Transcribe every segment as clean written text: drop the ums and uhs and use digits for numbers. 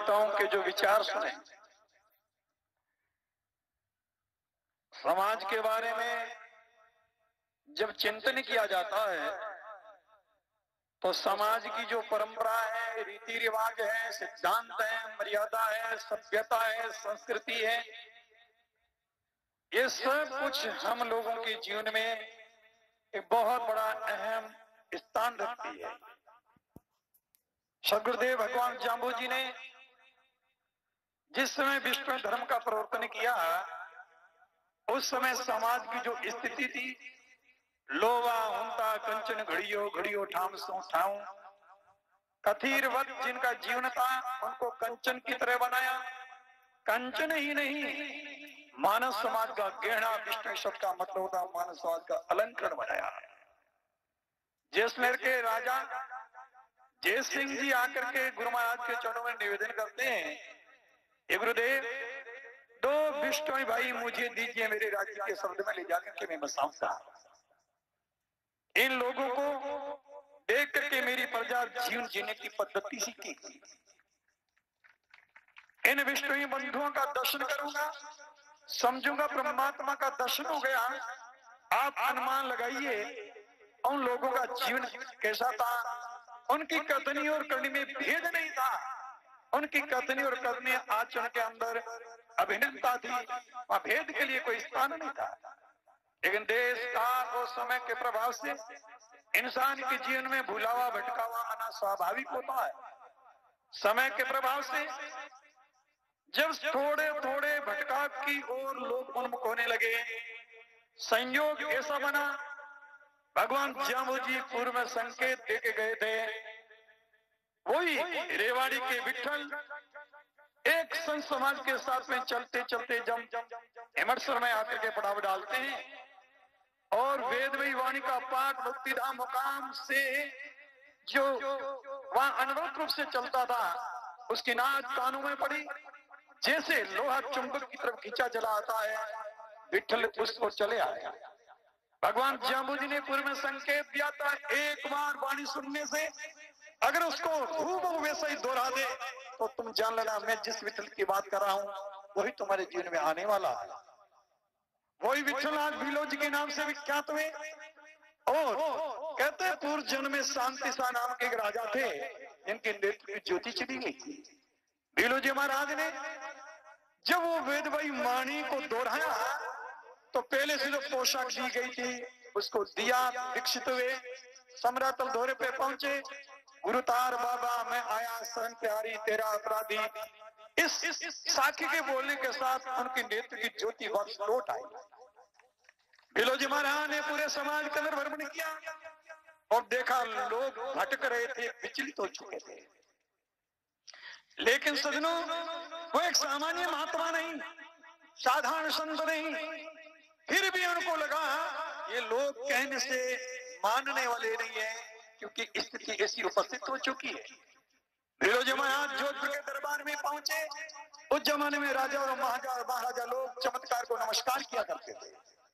वक्ताओं के जो विचार सुने, समाज के बारे में जब चिंतन किया जाता है तो समाज की जो परंपरा है, रीति रिवाज है, सिद्धांत है, मर्यादा है, सभ्यता है, संस्कृति है, ये सब कुछ हम लोगों के जीवन में एक बहुत बड़ा अहम स्थान रखती है। सदगुरुदेव भगवान जाम्बू जी ने जिस समय विश्व धर्म का प्रवर्तन किया, उस समय समाज की जो स्थिति थी, लोवा हुंता कंचन घड़ियो घड़ियो ठाम सो ठाऊं, कथीरवत जिनका जीवन था उनको कंचन की तरह बनाया। कंचन ही नहीं, मानव समाज का गहना, विष्णु शब्द का मतलब होता मानव समाज का अलंकरण बनाया। जैसलमेर के राजा जय सिंह जी आकर के गुरु महाराज के चरणों में निवेदन करते हैं, हे गुरुदेव, 2 विष्णु भाई मुझे दीजिए, मेरे राज्य के शब्द में ले जाकर के मैं बसाऊंगा। इन लोगों को देख करके मेरी प्रजा जीवन जीने की पद्धति सीखेगी। इन विष्णु बंधुओं का दर्शन करूंगा, समझूंगा परमात्मा का दर्शन हो गया। आप अनुमान लगाइए उन लोगों का जीवन कैसा था। उनकी कथनी और करनी में भेद नहीं था, उनकी कथनी और करनी आचरण के अंदर अभिन्नता थी, वहां भेद के लिए कोई स्थान नहीं था। लेकिन देश काल और समय के प्रभाव से इंसान के जीवन में भुलावा भटकावा आना स्वाभाविक होता है। समय के प्रभाव से जब थोड़े थोड़े भटकाव की ओर लोग उन्मुख होने लगे, संयोग ऐसा बना, भगवान जाम्बू जी पूर्व में संकेत देके गए थे। वही रेवाड़ी के विठल एक संत समाज के साथ में चलते चलते जब हिमरसर में आकर के पड़ाव डालते हैं और वेदमयी वाणी का पाठ मुक्तिधाम मुकाम से जो वहां अनवरत रूप से चलता था, उसकी नाद कानों में पड़ी। जैसे लोहा चुंबक की तरफ खींचा चला आता है, विठल उसको चले आया। भगवान जाम्बू जी ने पूर्व में संकेत दिया था, एक बार वाणी सुनने से अगर उसको हूबहू वैसा ही दोहरा दे तो तुम जान लेना मैं जिस विठल की बात कर रहा हूं वही तुम्हारे जीवन में आने वाला है। वही विठल आज भीलो जी के नाम से विख्यात हुए। और कहते पूर्व जन्म में शांति शाह नाम के एक राजा थे, इनके नेत्र की ज्योति चली गई थी। भीलो जी महाराज ने जब वो वेदमयी वाणी को दोहराया तो पहले से जो पोशाक दी गई थी उसको दिया, दीक्षित हुए, सम्रातल दौरे पे पहुंचे। गुरुतार बाबा मैं आया शरण प्यारी तेरा अपराधी, इस साखी के बोलने के साथ उनके नेत्र की ज्योति वर्ष लौट आई। भीलो जी महाराज ने पूरे समाज का भ्रमण किया और देखा लोग भटक रहे थे, विचलित हो चुके थे। लेकिन सजनों, वो एक सामान्य महात्मा नहीं, साधारण संत नहीं, फिर भी उनको लगा ये लोग कहने से मानने वाले नहीं है, क्योंकि स्थिति ऐसी उपस्थित हो चुकी है। भीलो जी महाराज जोधपुर के दरबार में पहुंचे। उस जमाने में राजा और महाराजा लोग चमत्कार को नमस्कार किया करते थे।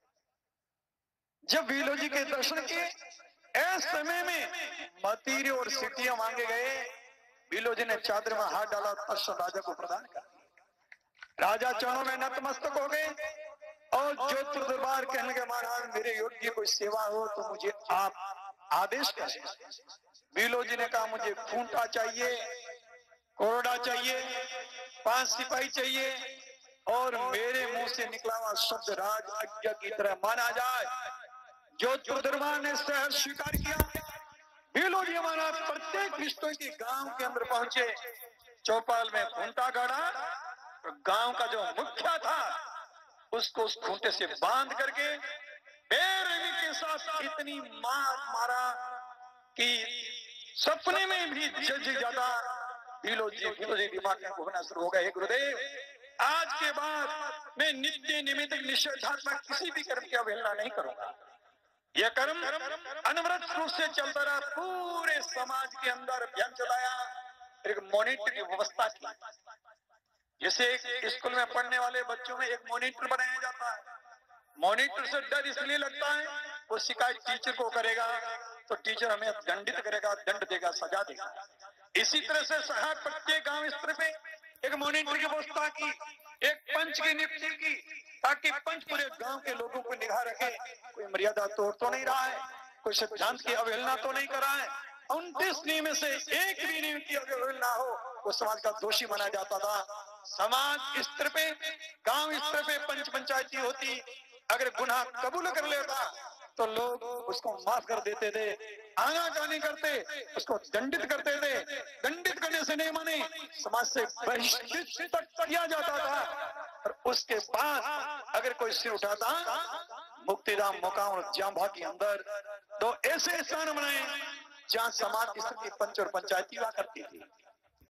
जब भीलो जी के दर्शन किए, ऐसे समय में मतीरे और सीटियां मांगे गए। भीलो जी ने चादर में हाथ डाला, तत्क्षण राजा को प्रदान कर दिया। राजा चरणों में नतमस्तक हो गए और जोधपुर दरबार कहने के महाराज मेरे योग्य कोई सेवा हो तो मुझे आप आदेश करें। भीलो जी ने कहा मुझे खूंटा चाहिए, कोरडा चाहिए, 5 सिपाही चाहिए और मेरे मुंह से निकला हुआ शब्द राज आज्ञा की तरह माना जाए। जोधपुर दरबार ने शहर स्वीकार किया। भीलो जी महाराज प्रत्येक विष्णु के गांव के अंदर पहुंचे, चौपाल में खूंटा गाड़ा, तो गांव का जो मुखिया था उसको उस खूंटे से बांध करके बेरहमी के साथ इतनी मार मारा कि सपने में भी जज ज्यादा भीलो जी दिमाग में घूमना शुरू हो गया। गुरुदेव, आज के बाद मैं नित्य निमित्त निषेधात्मक किसी भी कर्म की अवहेलना नहीं करूंगा। यह कर्म अनवरत रूप से चलता रहा, पूरे समाज के अंदर अभियान चलाया, एक मॉनिटर की व्यवस्था की। जैसे स्कूल में पढ़ने वाले बच्चों में एक मॉनिटर बनाया जाता है। मॉनिटर से डर इसलिए लगता है, वो शिकायत टीचर को करेगा तो टीचर हमें दंडित करेगा, दंड देगा, सजा देगा। इसी तरह से सहायक प्रत्येक गांव स्तर पे एक मॉनिटर की व्यवस्था की, एक पंच की नियुक्ति की, ताकि पंच पूरे गांव के लोगों को निगाह रखे, कोई मर्यादा तोड़ तो नहीं रहा है, कोई सिद्धांत की अवहेलना तो नहीं कर रहा है। 29 नियम में से एक भी नियम की अवहेलना हो वो समाज का दोषी माना जाता था। समाज स्तर पे, गांव स्तर पे पंच पंचायती होती, अगर गुनाह कबूल कर लेता तो लोग उसको माफ कर देते थे, आना जाने करते, उसको दंडित करते थे। दंडित करने से नहीं माने, समाज से बहिष्कृत तक किया जाता था। और उसके बाद अगर कोई सिर उठाता, मुक्तिधाम मुकाम और जांबा के अंदर दो ऐसे स्थान बनाए जहां समाज की स्थिति पंच और पंचायती हुआ करती थी।